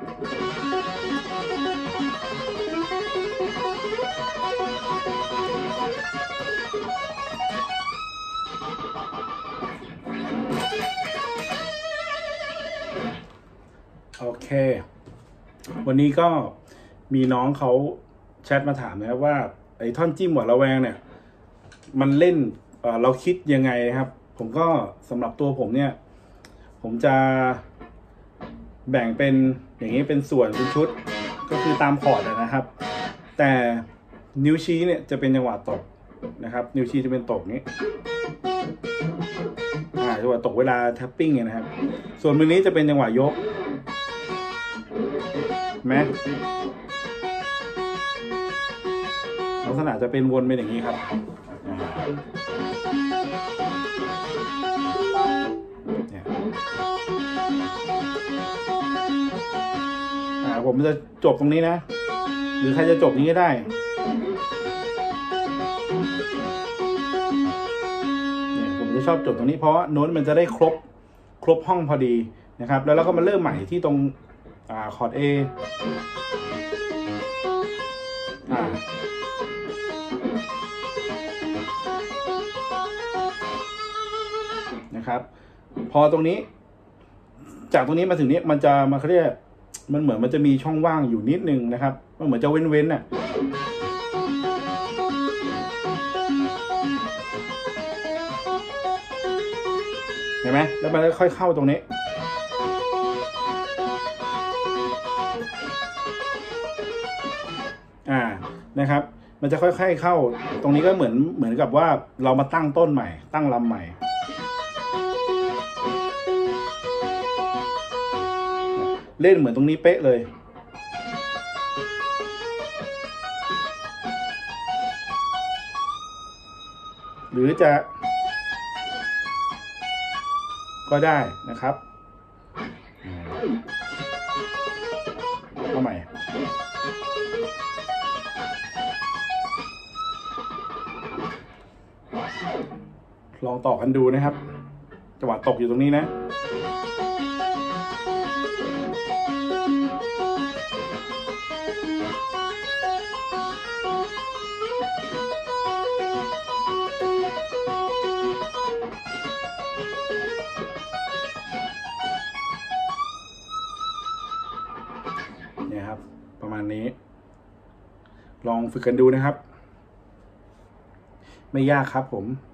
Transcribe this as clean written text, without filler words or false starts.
โอเควันนี้ก็มีน้องเขาแชทมาถามนะครับว่าไอ้ท่อนจิ้มหวาดระแวงเนี่ยมันเล่นเราคิดยังไงนะครับผมก็สำหรับตัวผมเนี่ยผมจะแบ่งเป็นอย่างนี้เป็นส่วนเป็นชุดก็คือตามคอร์ดนะครับแต่นิ้วชี้เนี่ยจะเป็นจังหวะตกนะครับนิ้วชี้จะเป็นตกนี้จังหวะตกเวลาแท็ปปิ้งนะครับส่วนมือนี้จะเป็นจังหวะยกแม้ลักษณะจะเป็นวนเป็นอย่างนี้ครับผมจะจบตรงนี้นะหรือใครจะจบนี้ก็ได้เนี่ยผมจะชอบจบตรงนี้เพราะโน้ตมันจะได้ครบห้องพอดีนะครับแล้วเราก็มาเริ่มใหม่ที่ตรงคอร์ด A นะครับพอตรงนี้จากตรงนี้มาถึงนี้มันจะมาเขาเรียกมันเหมือนมันจะมีช่องว่างอยู่นิดนึงนะครับมันเหมือนจะเว้นน่ะเห็นไหมแล้วมันค่อยเข้าตรงนี้นะครับมันจะค่อยๆเข้าตรงนี้ก็เหมือนกับว่าเรามาตั้งต้นใหม่ตั้งลำใหม่เล่นเหมือนตรงนี้เป๊ะเลยหรือจะก็ได้นะครับเอาใหม่ลองต่อกันดูนะครับจังหวะตกอยู่ตรงนี้นะเนี่ยครับประมาณนี้ลองฝึกกันดูนะครับไม่ยากครับผม